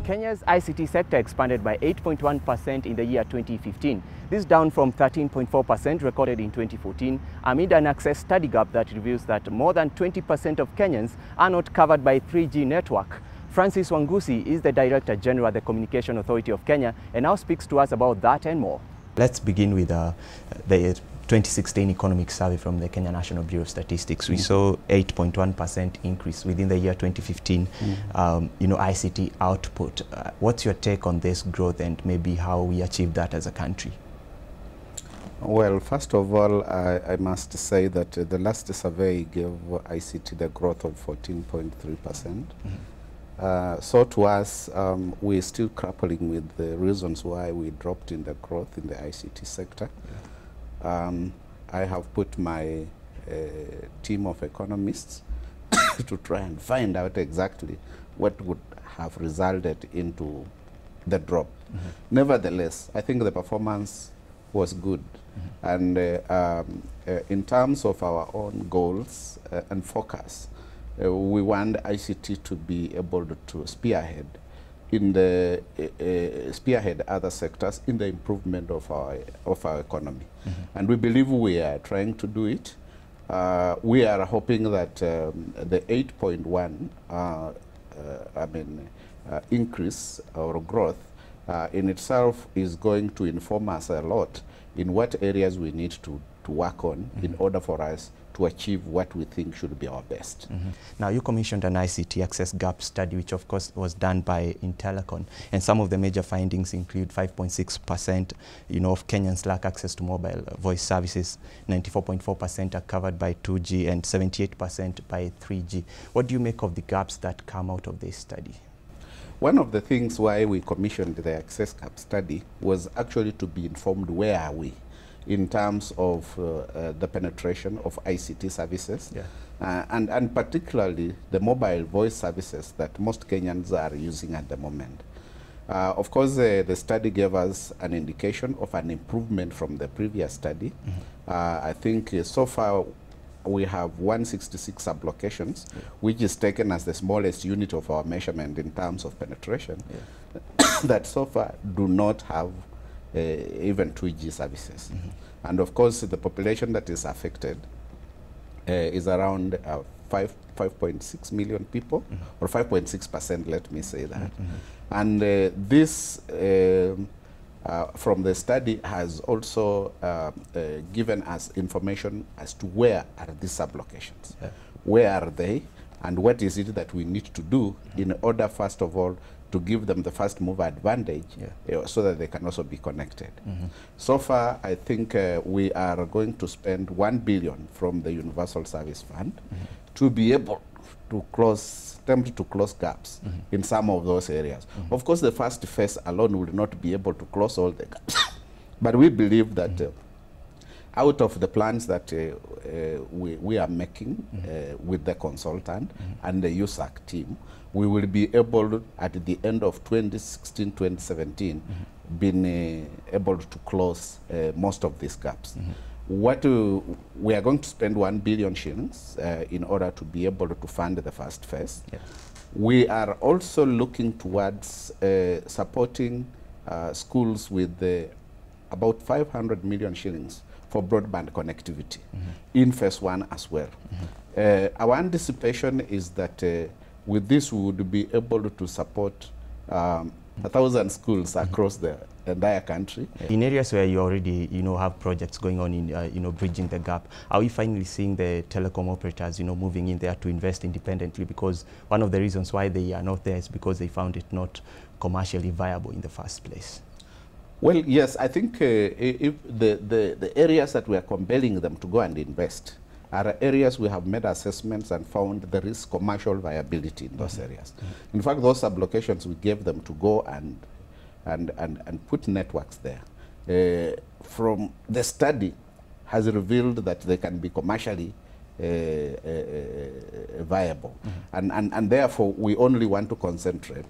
Kenya's ICT sector expanded by 8.1% in the year 2015. This is down from 13.4% recorded in 2014 amid an access study gap that reveals that more than 20% of Kenyans are not covered by 3G network. Francis Wangusi is the Director General of the Communication Authority of Kenya and now speaks to us about that and more. Let's begin with the 2016 economic survey from the Kenya National Bureau of Statistics. We saw 8.1% increase within the year 2015, ICT output. What's your take on this growth and maybe how we achieved that as a country? Well, first of all, I must say that the last survey gave ICT the growth of 14.3%. So to us, we're still grappling with the reasons why we dropped in the growth in the ICT sector. I have put my team of economists to try and find out exactly what would have resulted into the drop. Nevertheless, I think the performance was good. And in terms of our own goals and focus, we want ICT to be able to spearhead other sectors in the improvement of our economy. And we believe we are trying to do it. We are hoping that the 8.1 increase or growth in itself is going to inform us a lot in what areas we need to work on in order for us to achieve what we think should be our best. Now, you commissioned an ICT access gap study, which of course was done by Intellecon, and some of the major findings include 5.6% of Kenyans lack access to mobile voice services, 94.4% are covered by 2G, and 78% by 3G. What do you make of the gaps that come out of this study? One of the things why we commissioned the access gap study was actually to be informed where are we in terms of the penetration of ICT services, and particularly the mobile voice services that most Kenyans are using at the moment. Of course, the study gave us an indication of an improvement from the previous study. I think so far we have 166 sublocations, which is taken as the smallest unit of our measurement in terms of penetration, that so far do not have even 2G services. And of course, the population that is affected is around 5.6 million people, or 5.6%, let me say that. And this, from the study, has also given us information as to where are these sublocations, where are they, and what is it that we need to do in order, first of all, to give them the first mover advantage so that they can also be connected. So far, I think we are going to spend 1 billion from the Universal Service Fund to be able to attempt to close gaps in some of those areas. Of course, the first phase alone will not be able to close all the gaps. But we believe that out of the plans that we are making with the consultant and the USAC team, we will be able, at the end of 2016-2017, being able to close most of these gaps. We are going to spend 1 billion shillings in order to be able to fund the first phase. We are also looking towards supporting schools with about 500 million shillings for broadband connectivity in phase 1 as well. Our anticipation is that with this we would be able to support 1,000 schools across the entire country. In areas where you already have projects going on in bridging the gap, are we finally seeing the telecom operators moving in there to invest independently? Because one of the reasons why they are not there is because they found it not commercially viable in the first place. Well, yes, I think if the areas that we are compelling them to go and invest are areas we have made assessments and found there is commercial viability in those areas. In fact, those sublocations, we gave them to go and put networks there. From the study has revealed that they can be commercially viable, and therefore we only want to concentrate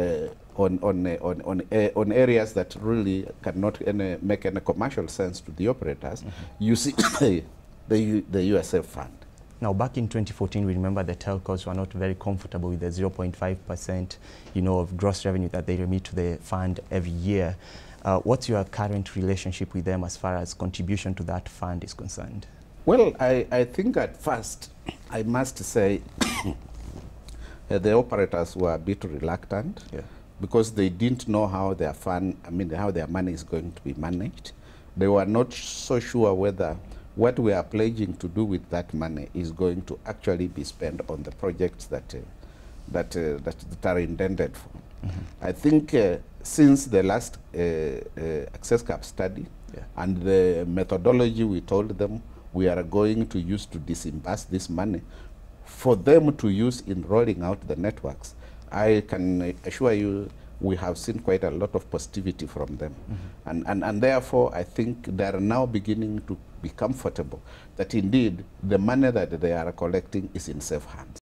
on areas that really cannot make any commercial sense to the operators. You see, the USF fund Now, back in 2014, we remember the telcos were not very comfortable with the 0.5%, of gross revenue that they remit to the fund every year. What's your current relationship with them as far as contribution to that fund is concerned? Well, I think at first, I must say, the operators were a bit reluctant because they didn't know how their fund, how their money is going to be managed. They were not so sure whether what we are pledging to do with that money is going to actually be spent on the projects that are intended for. I think since the last access cap study and the methodology we told them we are going to use to disburse this money for them to use in rolling out the networks, I can assure you we have seen quite a lot of positivity from them. And therefore, I think they are now beginning to be comfortable that indeed the money that they are collecting is in safe hands.